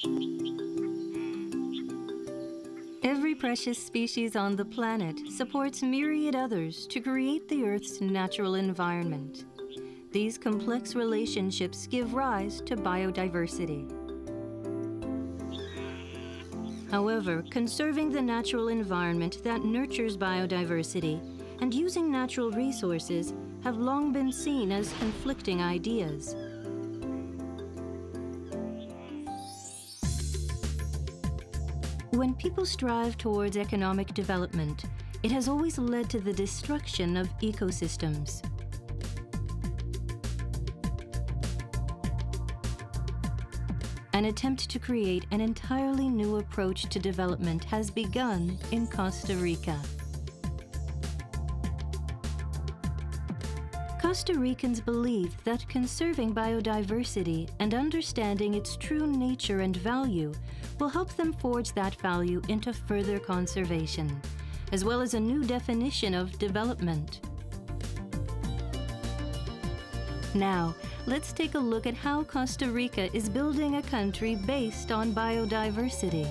Every precious species on the planet supports myriad others to create the Earth's natural environment. These complex relationships give rise to biodiversity. However, conserving the natural environment that nurtures biodiversity and using natural resources have long been seen as conflicting ideas. When people strive towards economic development, it has always led to the destruction of ecosystems. An attempt to create an entirely new approach to development has begun in Costa Rica. Costa Ricans believe that conserving biodiversity and understanding its true nature and value will help them forge that value into further conservation, as well as a new definition of development. Now, let's take a look at how Costa Rica is building a country based on biodiversity.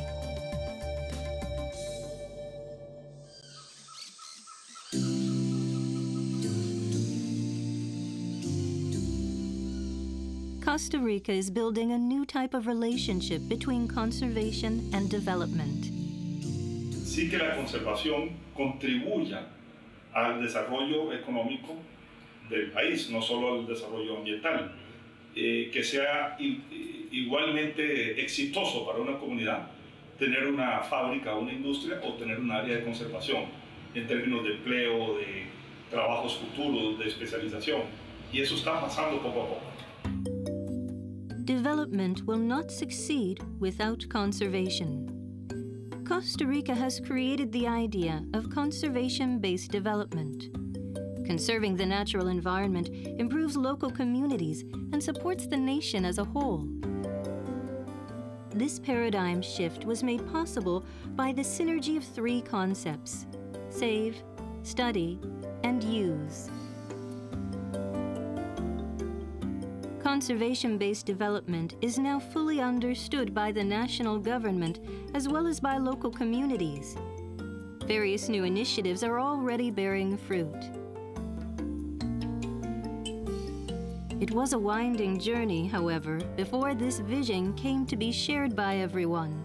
Costa Rica is building a new type of relationship between conservation and development. Sí que la conservación contribuya al desarrollo económico del país, no solo al desarrollo ambiental, que sea igualmente exitoso para una comunidad tener una fábrica, una industria o tener un área de conservación en términos de empleo, de trabajos futuros, de especialización, y eso está pasando poco a poco. Development will not succeed without conservation. Costa Rica has created the idea of conservation-based development. Conserving the natural environment improves local communities and supports the nation as a whole. This paradigm shift was made possible by the synergy of three concepts: save, study, and use. Conservation-based development is now fully understood by the national government as well as by local communities. Various new initiatives are already bearing fruit. It was a winding journey, however, before this vision came to be shared by everyone.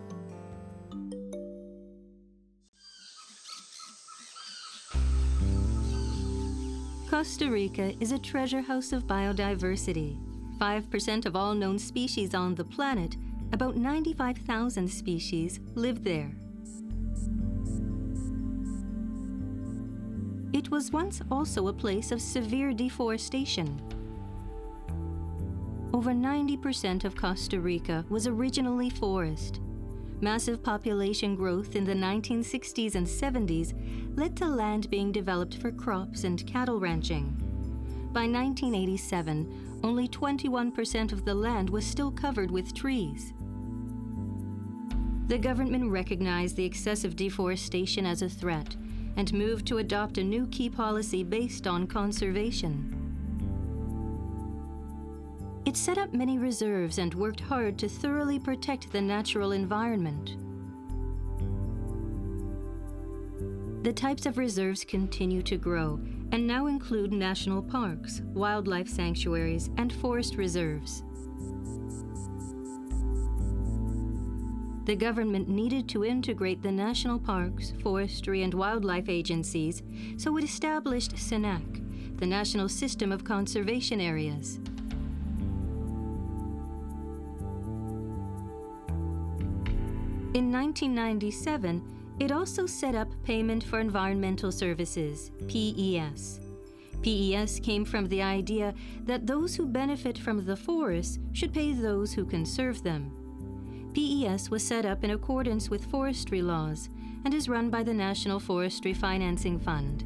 Costa Rica is a treasure house of biodiversity. 5% of all known species on the planet, about 95,000 species, live there. It was once also a place of severe deforestation. Over 90% of Costa Rica was originally forest. Massive population growth in the 1960s and 70s led to land being developed for crops and cattle ranching. By 1987, only 21% of the land was still covered with trees. The government recognized the excessive deforestation as a threat and moved to adopt a new key policy based on conservation. It set up many reserves and worked hard to thoroughly protect the natural environment. The types of reserves continue to grow and now include national parks, wildlife sanctuaries, and forest reserves. The government needed to integrate the national parks, forestry, and wildlife agencies, so it established SENAC, the National System of Conservation Areas. In 1997, it also set up Payment for Environmental Services, PES. PES came from the idea that those who benefit from the forests should pay those who conserve them. PES was set up in accordance with forestry laws and is run by the National Forestry Financing Fund.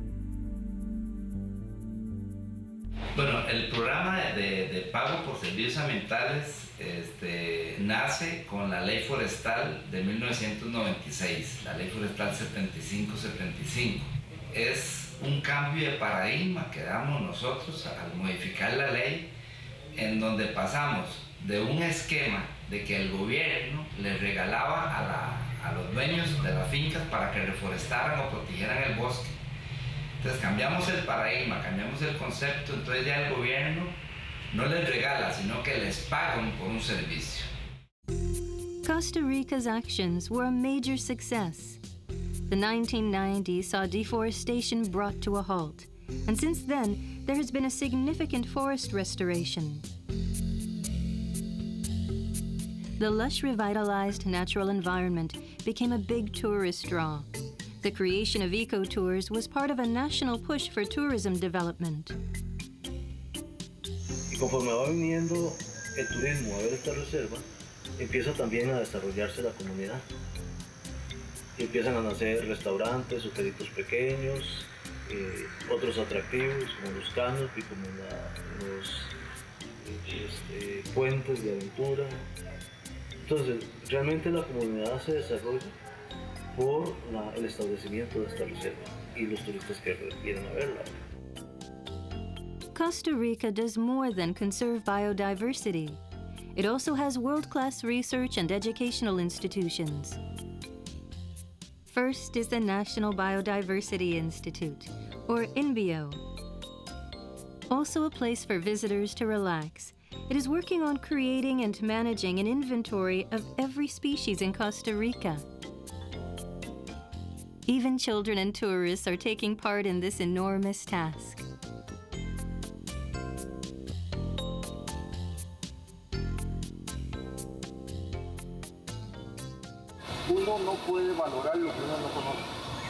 Bueno, el programa de pago por servicios ambientales nace con la Ley Forestal de 1996, la Ley Forestal 7575. Es un cambio de paradigma que damos nosotros al modificar la ley, en donde pasamos de un esquema de que el gobierno le regalaba a los dueños de las fincas para que reforestaran o protegieran el bosque. Entonces cambiamos el paradigma, cambiamos el concepto, entonces ya el gobierno no les regala, sino que les pagan por un servicio. Costa Rica's actions were a major success. The 1990s saw deforestation brought to a halt, and since then, there has been a significant forest restoration. The lush, revitalized natural environment became a big tourist draw. The creation of eco-tours was part of a national push for tourism development. Y conforme va viniendo el turismo a ver esta reserva, empieza también a desarrollarse la comunidad. Y empiezan a nacer restaurantes, hotelitos pequeños, otros atractivos como los canopy, como los puentes de aventura. Entonces, realmente la comunidad se desarrolla por el establecimiento de esta reserva y los turistas que vienen a verla. Costa Rica does more than conserve biodiversity. It also has world-class research and educational institutions. First is the National Biodiversity Institute, or INBio. Also a place for visitors to relax, it is working on creating and managing an inventory of every species in Costa Rica. Even children and tourists are taking part in this enormous task. Uno no puede valorar lo que uno no conoce.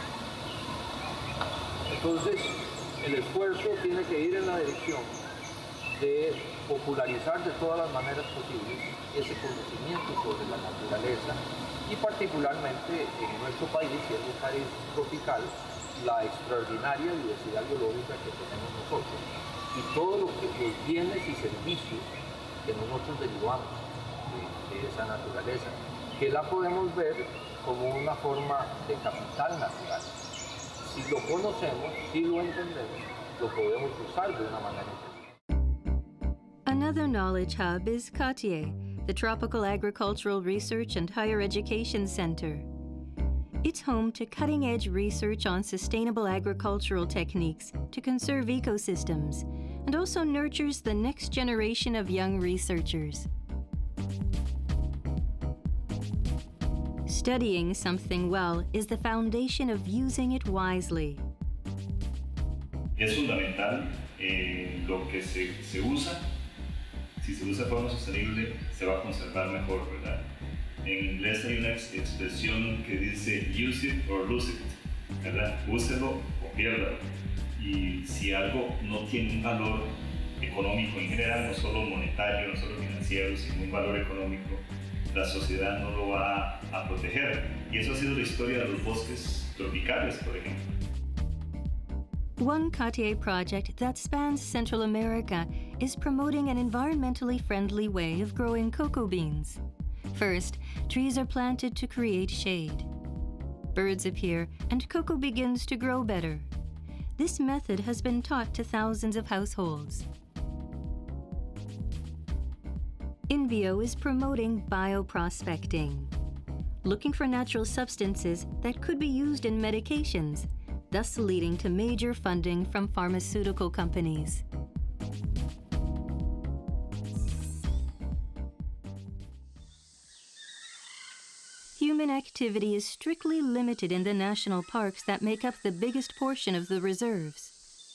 Entonces, el esfuerzo tiene que ir en la dirección de popularizar de todas las maneras posibles ese conocimiento sobre la naturaleza y particularmente en nuestro país, siendo un país tropical, la extraordinaria diversidad biológica que tenemos nosotros y todos los bienes y servicios que nosotros derivamos de esa naturaleza, que la podemos ver como una forma de capital natural. Si lo conocemos, si lo entendemos, lo podemos usar de una manera inteligente. Another knowledge hub is CATIE, the Tropical Agricultural Research and Higher Education Center. It's home to cutting-edge research on sustainable agricultural techniques to conserve ecosystems, and also nurtures the next generation of young researchers. Studying something well is the foundation of using it wisely. Es fundamental lo que se usa. Si se usa de forma sostenible, se va a conservar mejor, ¿verdad? En inglés hay una expresión que dice use it or lose it, ¿verdad? Úselo o piérdalo. Y si algo no tiene un valor económico en general, no solo monetario, no solo financiero, sino un valor económico, la sociedad no lo va a proteger. Y eso ha sido la historia de los bosques tropicales, por ejemplo. One CATIE project that spans Central America is promoting an environmentally friendly way of growing cocoa beans. First, trees are planted to create shade. Birds appear, and cocoa begins to grow better. This method has been taught to thousands of households. INBio is promoting bioprospecting, looking for natural substances that could be used in medications, thus leading to major funding from pharmaceutical companies. Human activity is strictly limited in the national parks that make up the biggest portion of the reserves.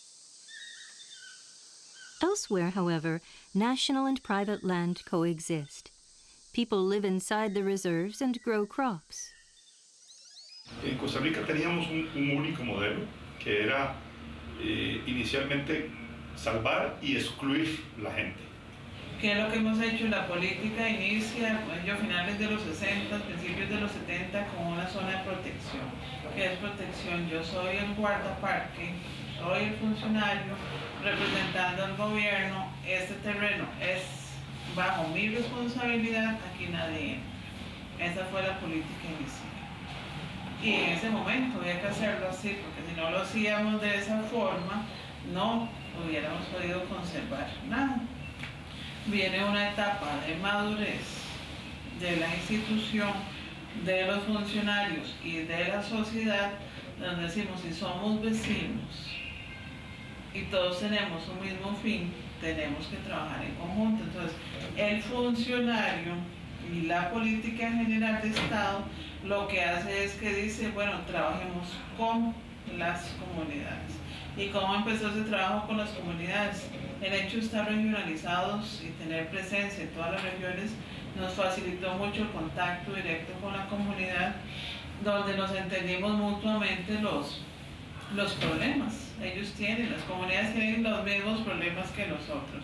Elsewhere, however, national and private land coexist. People live inside the reserves and grow crops. En Costa Rica teníamos un único modelo, que era inicialmente salvar y excluir la gente. ¿Qué es lo que hemos hecho? La política inicia a finales de los 60, principios de los 70 con una zona de protección. ¿Qué es protección? Yo soy el guardaparque, soy el funcionario representando al gobierno, este terreno es bajo mi responsabilidad, aquí nadie entra. Esa fue la política inicial. Y en ese momento había que hacerlo así, porque si no lo hacíamos de esa forma, no hubiéramos podido conservar nada. viene una etapa de madurez de la institución, de los funcionarios y de la sociedad, donde decimos, si somos vecinos y todos tenemos un mismo fin, tenemos que trabajar en conjunto. Entonces, el funcionario y la política general de Estado lo que hace es que dice, bueno, trabajemos con las comunidades. ¿Y cómo empezó ese trabajo con las comunidades? El hecho de estar regionalizados y tener presencia en todas las regiones nos facilitó mucho el contacto directo con la comunidad, donde nos entendimos mutuamente los problemas. Ellos tienen, las comunidades tienen los mismos problemas que nosotros.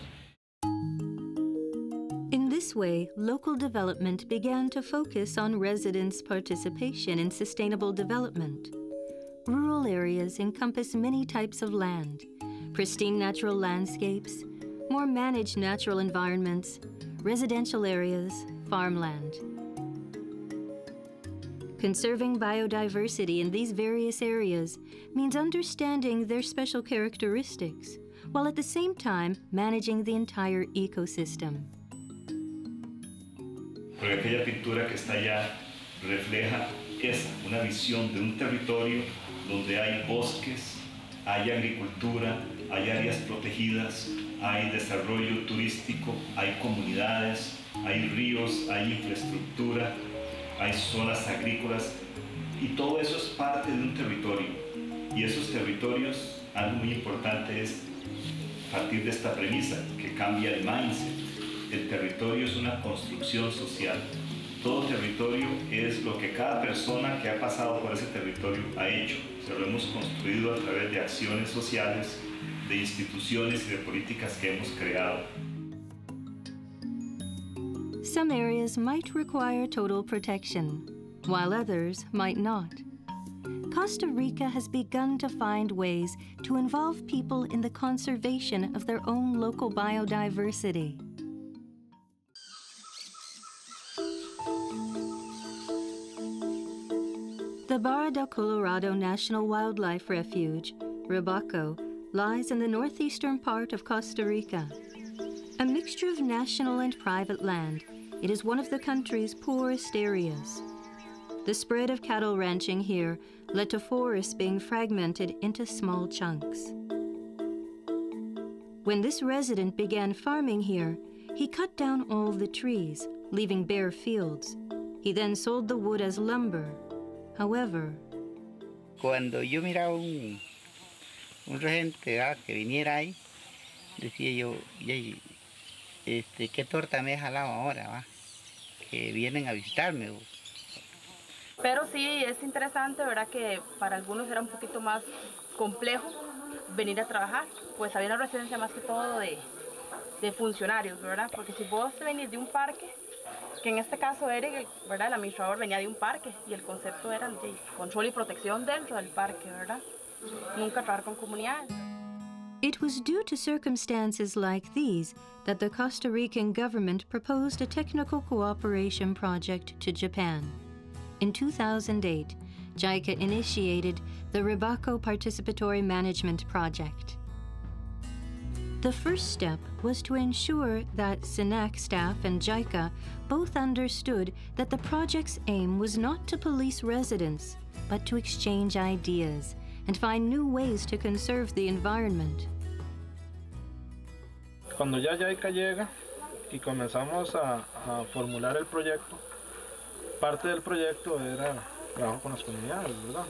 In this way, local development began to focus on residents' participation in sustainable development. Rural areas encompass many types of land: pristine natural landscapes, more managed natural environments, residential areas, farmland. Conserving biodiversity in these various areas means understanding their special characteristics, while at the same time managing the entire ecosystem. Porque aquella pintura que está allá refleja una visión de un territorio donde hay bosques, hay agricultura, hay áreas protegidas, hay desarrollo turístico, hay comunidades, hay ríos, hay infraestructura, hay zonas agrícolas, y todo eso es parte de un territorio. Y esos territorios, algo muy importante es partir de esta premisa que cambia el mindset. El territorio es una construcción social. Todo territorio es lo que cada persona que ha pasado por ese territorio ha hecho. Se lo hemos construido a través de acciones sociales, de instituciones y de políticas que hemos creado. Some areas might require total protection, while others might not. Costa Rica has begun to find ways to involve people in the conservation of their own local biodiversity. The Barra del Colorado National Wildlife Refuge, Ribaco, lies in the northeastern part of Costa Rica. A mixture of national and private land, it is one of the country's poorest areas. The spread of cattle ranching here led to forests being fragmented into small chunks. When this resident began farming here, he cut down all the trees, leaving bare fields. He then sold the wood as lumber. However, cuando yo miraba un regente que viniera ahí, decía yo, ¿qué torta me he jalado ahora? ¿Va? Que vienen a visitarme. Pero sí, es interesante, ¿verdad? Que para algunos era un poquito más complejo venir a trabajar, pues había una residencia más que todo de funcionarios, ¿verdad? Porque si vos venís de un parque, que en este caso Eric, ¿verdad? El administrador venía de un parque y el concepto era el de control y protección dentro del parque, ¿verdad? Nunca trabajar con comunidades. It was due to circumstances like these that the Costa Rican government proposed a technical cooperation project to Japan. In 2008, JICA initiated the Ribaco Participatory Management Project. The first step was to ensure that SENAC staff and JICA both understood that the project's aim was not to police residents, but to exchange ideas and find new ways to conserve the environment. Cuando ya JICA llega y comenzamos a formular el proyecto, parte del proyecto era trabajo con las comunidades, ¿verdad?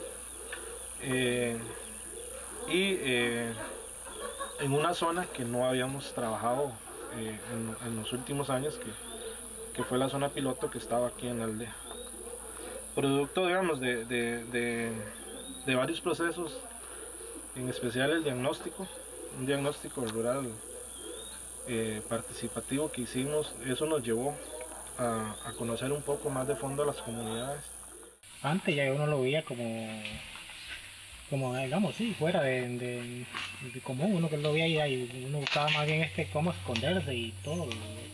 En una zona que no habíamos trabajado en los últimos años, que fue la zona piloto que estaba aquí en la aldea. Producto, digamos, de varios procesos, en especial el diagnóstico, un diagnóstico rural participativo que hicimos, eso nos llevó a conocer un poco más de fondo a las comunidades. Antes ya uno lo veía como digamos, sí, fuera de común, uno que lo veía y uno buscaba más bien cómo esconderse y todo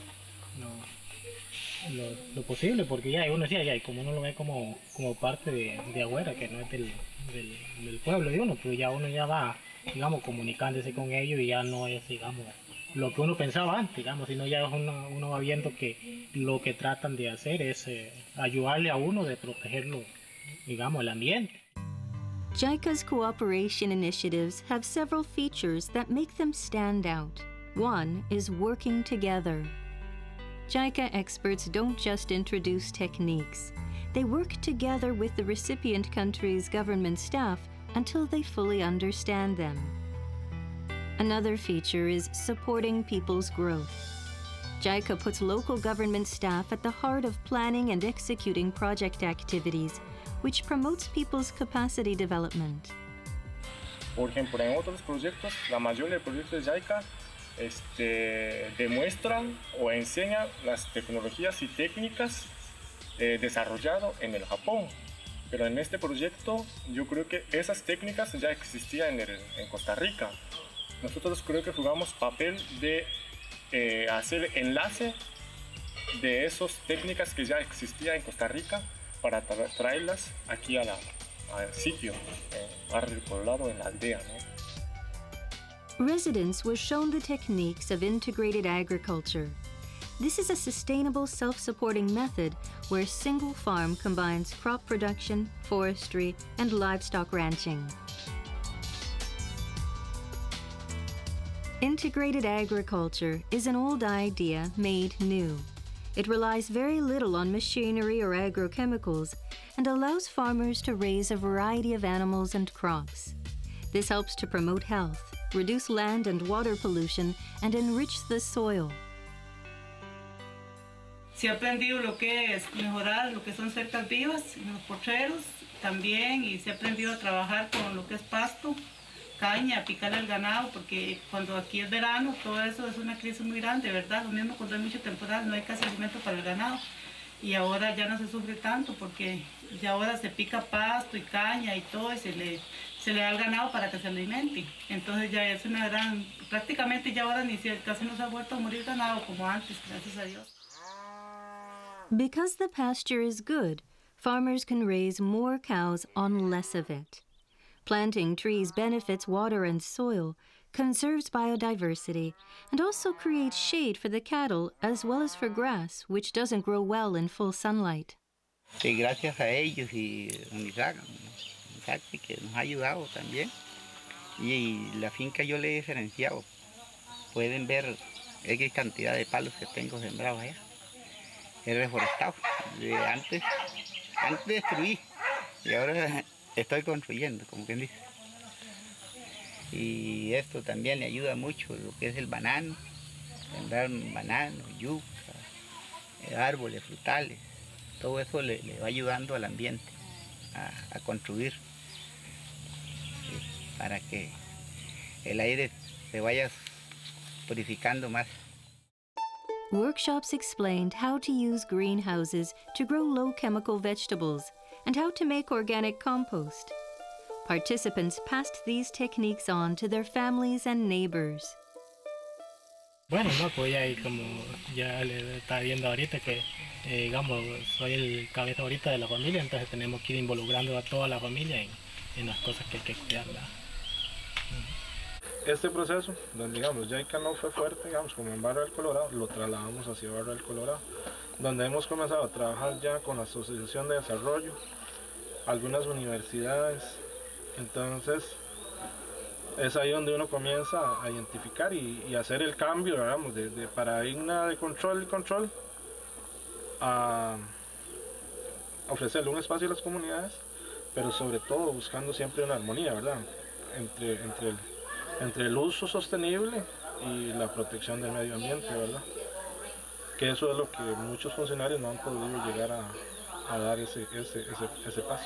lo posible, porque ya uno decía, ya como uno lo ve como parte de afuera, que no es del pueblo de uno, pero ya uno ya va, digamos, comunicándose con ellos y ya no es, digamos, lo que uno pensaba antes, digamos, sino ya uno va viendo que lo que tratan de hacer es ayudarle a uno de protegerlo, digamos, el ambiente. JICA's cooperation initiatives have several features that make them stand out. One is working together. JICA experts don't just introduce techniques. They work together with the recipient country's government staff until they fully understand them. Another feature is supporting people's growth. JICA puts local government staff at the heart of planning and executing project activities, which promotes people's capacity development. Por ejemplo, en otros proyectos, la mayoría de proyectos de JICA demuestran o enseñan las tecnologías y técnicas desarrolladas en el Japón. Pero en este proyecto yo creo que esas técnicas ya existían en Costa Rica. Nosotros creo que jugamos papel de hacer enlace de esas técnicas que ya existían en Costa Rica para traerlas aquí al sitio, barrio Colorado, en la aldea, ¿no? Residents were shown the techniques of integrated agriculture. This is a sustainable, self-supporting method where a single farm combines crop production, forestry, and livestock ranching. Integrated agriculture is an old idea made new. It relies very little on machinery or agrochemicals and allows farmers to raise a variety of animals and crops. This helps to promote health, reduce land and water pollution, and enrich the soil. Se ha aprendido lo que es mejorar lo que son cercas vivas en los potreros también, y se ha aprendido a trabajar con lo que es pasto, caña, picar al ganado, porque cuando aquí es verano, todo eso es una crisis muy grande, ¿verdad? Lo mismo cuando hay mucho temporal, no hay casi alimento para el ganado. Y ahora ya no se sufre tanto, porque ya ahora se pica pasto y caña y todo, y se le da al ganado para que se alimente. Entonces ya es una gran, prácticamente ya ahora casi no se ha vuelto a morir ganado como antes, gracias a Dios. Because the pasture is good, farmers can raise more cows on less of it. Planting trees benefits water and soil, conserves biodiversity, and also creates shade for the cattle as well as for grass, which doesn't grow well in full sunlight. Sí, gracias a ellos y a Isaac que nos ha ayudado también. Y la finca yo le he diferenciado. Pueden ver X cantidad de palos que tengo sembrados allá. He reforestado. Antes destruí y ahora estoy construyendo, como quien dice. Y esto también le ayuda mucho, lo que es el banano, sembrar banano, yuca, árboles frutales. Todo eso le va ayudando al ambiente a construir, para que el aire se vaya purificando más. Workshops explained how to use greenhouses to grow low-chemical vegetables and how to make organic compost. Participants passed these techniques on to their families and neighbors. Bueno, no, pues ya como ya le está viendo ahorita que, digamos, soy el cabeza ahorita de la familia, entonces tenemos que ir involucrando a toda la familia en las cosas que hay que cuidar, ¿verdad? Este proceso, donde digamos JICA no fue fuerte, digamos, como en Barrio del Colorado, lo trasladamos hacia Barrio del Colorado, donde hemos comenzado a trabajar ya con la Asociación de Desarrollo, algunas universidades. Entonces es ahí donde uno comienza a identificar y hacer el cambio, digamos, de paradigma de control a ofrecerle un espacio a las comunidades, pero sobre todo buscando siempre una armonía, ¿verdad?, entre el uso sostenible y la protección del medio ambiente, ¿verdad? Que eso es lo que muchos funcionarios no han podido llegar a dar ese paso.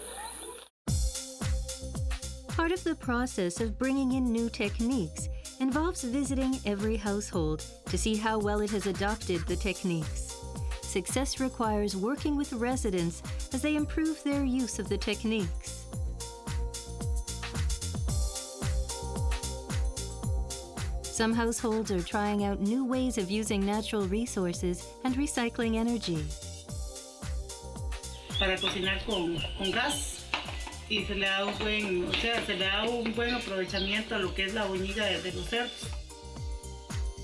Part of the process of bringing in new techniques involves visiting every household to see how well it has adopted the techniques. Success requires working with residents as they improve their use of the techniques. Some households are trying out new ways of using natural resources and recycling energy. Para cocinar con gas, y se le da un buen aprovechamiento a lo que es la boñiga de los cerdos.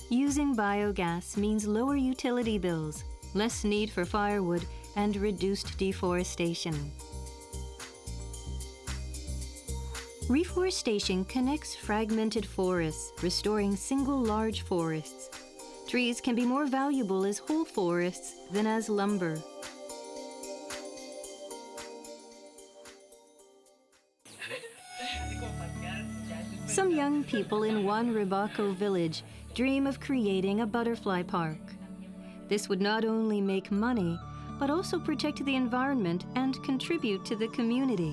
Using biogas means lower utility bills, less need for firewood, and reduced deforestation. Reforestation connects fragmented forests, restoring single large forests. Trees can be more valuable as whole forests than as lumber. Some young people in Juan Ribaco village dream of creating a butterfly park. This would not only make money, but also protect the environment and contribute to the community.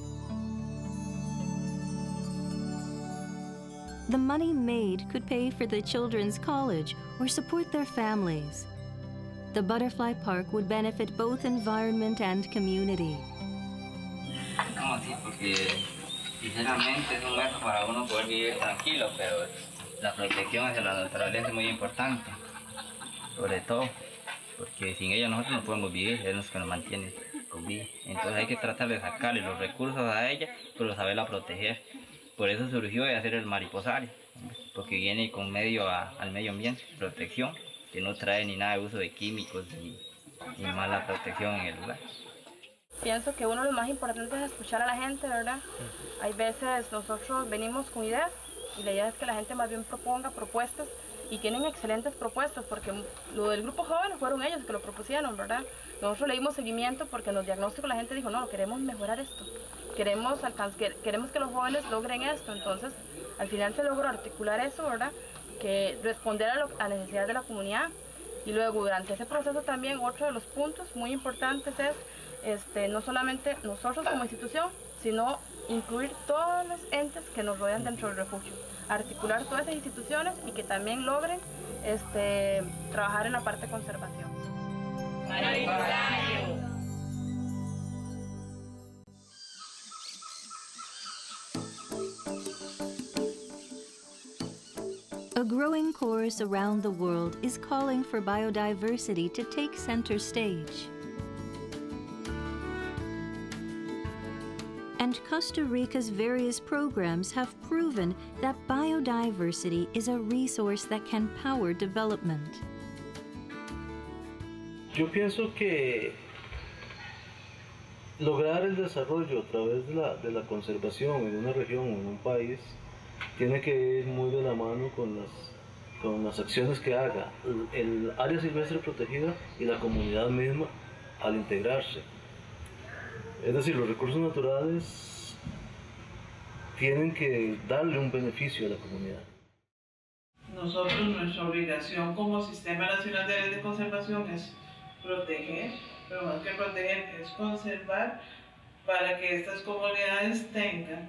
The money made could pay for the children's college or support their families. The butterfly park would benefit both environment and community. No, sí, porque sinceramente es un método para uno poder vivir tranquilo, pero la protección hacia la naturaleza es muy importante, sobre todo, porque sin ella nosotros no podemos vivir, es lo que nos mantiene con vida. Entonces hay que tratar de sacarle los recursos a ella, pero saberla proteger. Por eso surgió de hacer el mariposario, porque viene con al medio ambiente, protección, que no trae ni nada de uso de químicos ni mala protección en el lugar. Pienso que uno de los más importantes es escuchar a la gente, ¿verdad? Hay veces nosotros venimos con ideas y la idea es que la gente más bien proponga propuestas y tienen excelentes propuestas porque lo del grupo joven fueron ellos que lo propusieron, ¿verdad? Nosotros le dimos seguimiento porque en los diagnósticos la gente dijo, no, queremos mejorar esto, queremos que los jóvenes logren esto, entonces al final se logró articular eso, ¿verdad? Que responder a la necesidad de la comunidad y luego durante ese proceso también otro de los puntos muy importantes es no solamente nosotros como institución, sino incluir todos los entes que nos rodean dentro del refugio, articular todas esas instituciones y que también logren trabajar en la parte de conservación. A growing chorus around the world is calling for biodiversity to take center stage. And Costa Rica's various programs have proven that biodiversity is a resource that can power development. Yo pienso que lograr el desarrollo a través de la conservación en una región o en un país tiene que ir muy de la mano con las acciones que haga el área silvestre protegida y la comunidad misma al integrarse. Es decir, los recursos naturales tienen que darle un beneficio a la comunidad. Nosotros, nuestra obligación como Sistema Nacional de Áreas de Conservación es proteger, pero más que proteger es conservar para que estas comunidades tengan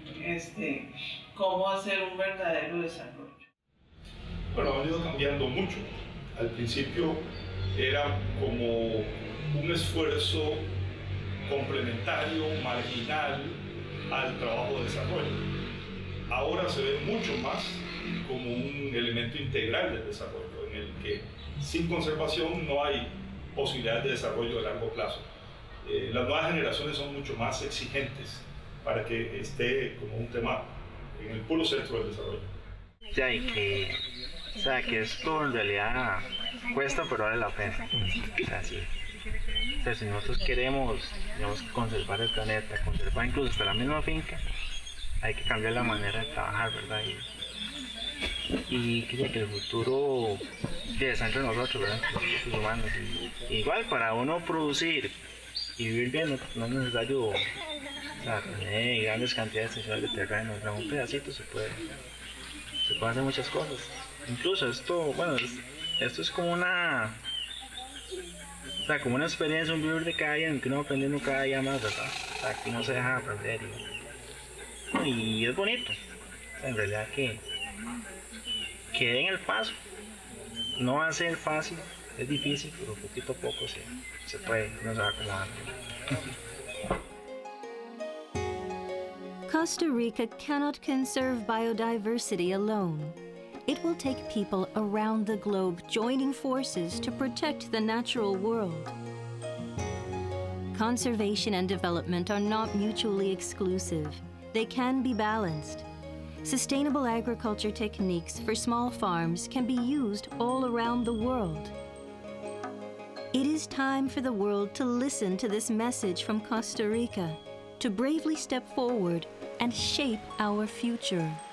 cómo hacer un verdadero desarrollo. Bueno, ha ido cambiando mucho. Al principio era como un esfuerzo complementario, marginal al trabajo de desarrollo. Ahora se ve mucho más como un elemento integral del desarrollo, en el que sin conservación no hay posibilidades de desarrollo de largo plazo. Las nuevas generaciones son mucho más exigentes para que esté como un tema en el puro centro del desarrollo. Ya, y que esto en realidad cuesta, pero vale la pena. O sea, sí. O sea, si nosotros queremos, digamos, conservar el planeta, conservar incluso hasta la misma finca, hay que cambiar la manera de trabajar, ¿verdad? Y que el futuro está entre nosotros, ¿verdad? Los humanos. Y igual, para uno producir y vivir bien, no es necesario tener grandes cantidades de terreno. En un pedacito se puede hacer muchas cosas. Incluso esto es como una experiencia, un vivir de cada día en que uno va aprendiendo cada día más, ¿verdad? O sea, que no se deja de aprender y es bonito. O sea, en realidad que den el paso. No va a ser fácil, es difícil, pero poquito a poco se puede, no se va acomodando. Costa Rica cannot conserve biodiversity alone. It will take people around the globe joining forces to protect the natural world. Conservation and development are not mutually exclusive. They can be balanced. sustainable agriculture techniques for small farms can be used all around the world. It is time for the world to listen to this message from Costa Rica, to bravely step forward and shape our future.